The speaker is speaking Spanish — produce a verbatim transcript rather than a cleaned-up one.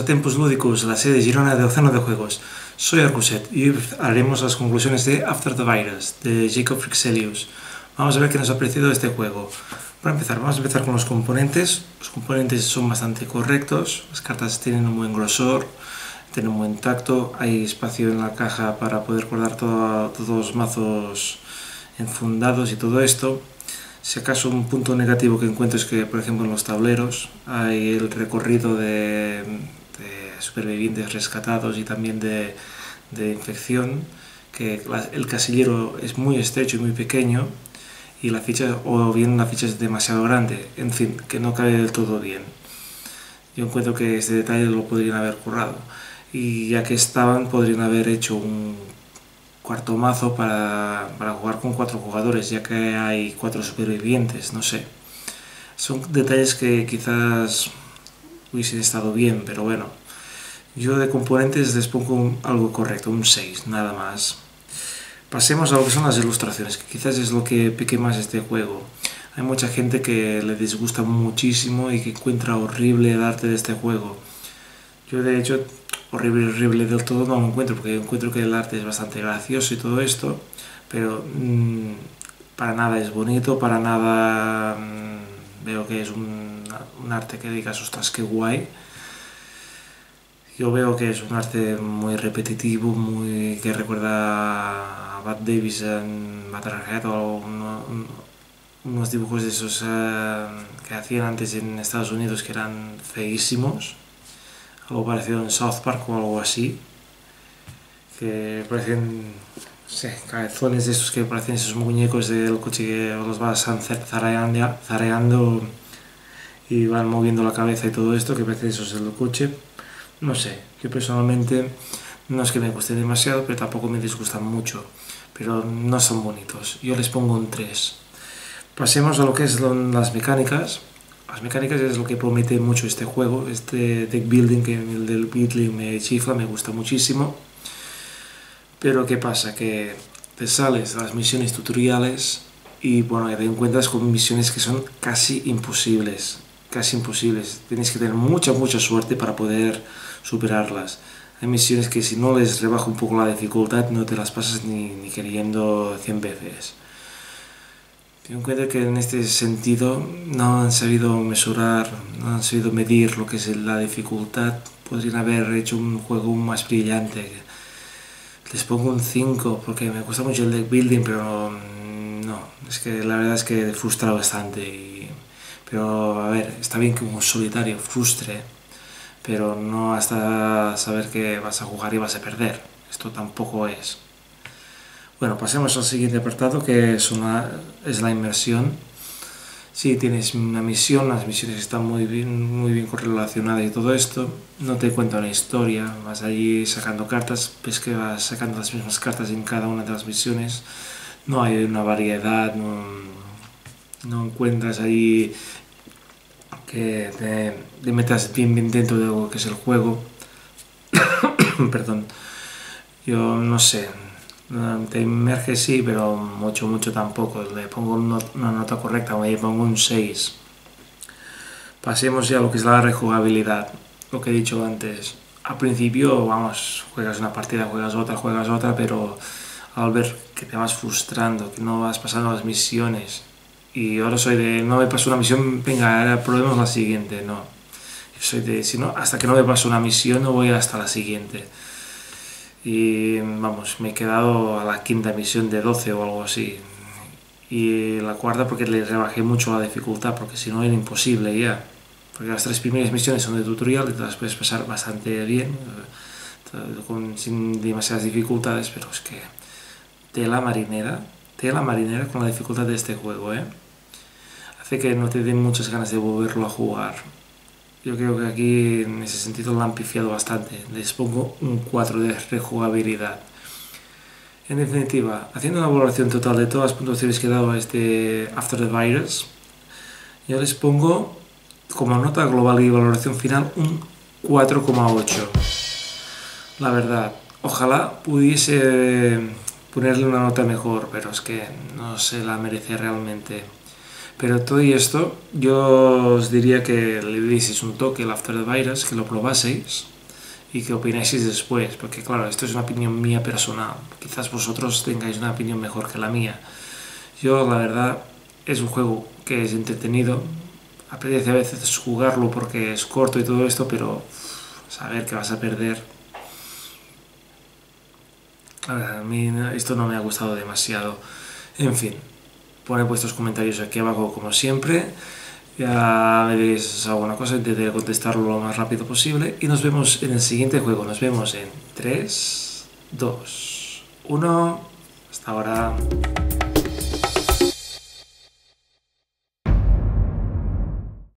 Tempus Ludicus, la sede de Girona de Océano de Juegos. Soy Arcuset y hoy haremos las conclusiones de After the Virus, de Jacob Fryxelius. Vamos a ver qué nos ha parecido este juego. Para empezar, vamos a empezar con los componentes. Los componentes son bastante correctos, las cartas tienen un buen grosor, tienen un buen tacto, hay espacio en la caja para poder guardar todo, todos los mazos enfundados y todo esto. Si acaso un punto negativo que encuentro es que, por ejemplo, en los tableros hay el recorrido de, de supervivientes rescatados y también de, de infección, que la, el casillero es muy estrecho y muy pequeño y la ficha, o bien la ficha es demasiado grande, en fin, que no cae del todo bien. Yo encuentro que este detalle lo podrían haber currado y ya que estaban podrían haber hecho un cuarto mazo para, para jugar con cuatro jugadores, ya que hay cuatro supervivientes, no sé. Son detalles que quizás hubiesen estado bien, pero bueno. Yo de componentes les pongo un, algo correcto, un seis, nada más. Pasemos a lo que son las ilustraciones, que quizás es lo que pique más este juego. Hay mucha gente que le disgusta muchísimo y que encuentra horrible el arte de este juego. Yo de hecho horrible, horrible del todo no lo encuentro, porque encuentro que el arte es bastante gracioso y todo esto, pero mmm, para nada es bonito, para nada mmm, veo que es un, un arte que digas, ostras, qué guay. Yo veo que es un arte muy repetitivo, muy que recuerda a Bud Davis en Motorhead o uno, un, unos dibujos de esos uh, que hacían antes en Estados Unidos que eran feísimos. Algo parecido en South Park o algo así, que parecen, no sé, cabezones de estos que parecen esos muñecos del coche que los vas zareando, zareando y van moviendo la cabeza y todo esto, que parecen esos del coche. No sé, yo personalmente no es que me guste demasiado, pero tampoco me disgustan mucho, pero no son bonitos. Yo les pongo un tres. Pasemos a lo que es las mecánicas. Las mecánicas es lo que promete mucho este juego, este deck building, que el del Beatly me chifla, me gusta muchísimo. Pero ¿qué pasa? Que te sales de las misiones tutoriales y bueno, te encuentras con misiones que son casi imposibles, casi imposibles. Tienes que tener mucha, mucha suerte para poder superarlas. Hay misiones que si no les rebajo un poco la dificultad no te las pasas ni, ni queriendo cien veces. Ten en cuenta que en este sentido no han sabido mesurar, no han sabido medir lo que es la dificultad. Podrían haber hecho un juego más brillante. Les pongo un cinco porque me gusta mucho el deck building, pero no, es que la verdad es que frustra bastante. Y, pero a ver, está bien que un solitario frustre, pero no hasta saber que vas a jugar y vas a perder. Esto tampoco es. Bueno, pasemos al siguiente apartado, que es, una, es la inmersión. Sí, tienes una misión, las misiones están muy bien, muy bien correlacionadas y todo esto. No te cuenta una historia, vas allí sacando cartas, ves que vas sacando las mismas cartas en cada una de las misiones. No hay una variedad, no, no encuentras ahí que te, te metas bien, bien dentro de lo que es el juego. Perdón, yo no sé. Te inmerge sí, pero mucho, mucho tampoco. Le pongo una nota correcta, le pongo un seis. Pasemos ya a lo que es la rejugabilidad. Lo que he dicho antes. Al principio, vamos, juegas una partida, juegas otra, juegas otra, pero al ver que te vas frustrando, que no vas pasando las misiones, y ahora soy de, no me paso una misión, venga, ahora probemos la siguiente, no. Yo soy de, si no, hasta que no me paso una misión, no voy hasta la siguiente. Y vamos, me he quedado a la quinta misión de doce o algo así. Y la cuarta porque le rebajé mucho la dificultad, porque si no era imposible ya. Porque las tres primeras misiones son de tutorial y te las puedes pasar bastante bien, con, sin demasiadas dificultades, pero es que tela marinera, tela marinera con la dificultad de este juego, ¿eh? Hace que no te den muchas ganas de volverlo a jugar. Yo creo que aquí en ese sentido lo han pifiado bastante. Les pongo un cuatro de rejugabilidad. En definitiva, haciendo una valoración total de todas las puntuaciones que he dado a este After the Virus, yo les pongo como nota global y valoración final un cuatro coma ocho. La verdad, ojalá pudiese ponerle una nota mejor, pero es que no se la merece realmente. Pero todo y esto, yo os diría que le dieseis un toque al After the Virus, que lo probaseis, y qué opináis después, porque claro, esto es una opinión mía personal, quizás vosotros tengáis una opinión mejor que la mía. Yo la verdad es un juego que es entretenido, apetece a veces jugarlo porque es corto y todo esto, pero saber que vas a perder, a mí esto no me ha gustado demasiado. En fin, poned vuestros comentarios aquí abajo como siempre. Ya me diréis alguna cosa, intentaré contestarlo lo más rápido posible. Y nos vemos en el siguiente juego. Nos vemos en tres, dos, uno. Hasta ahora.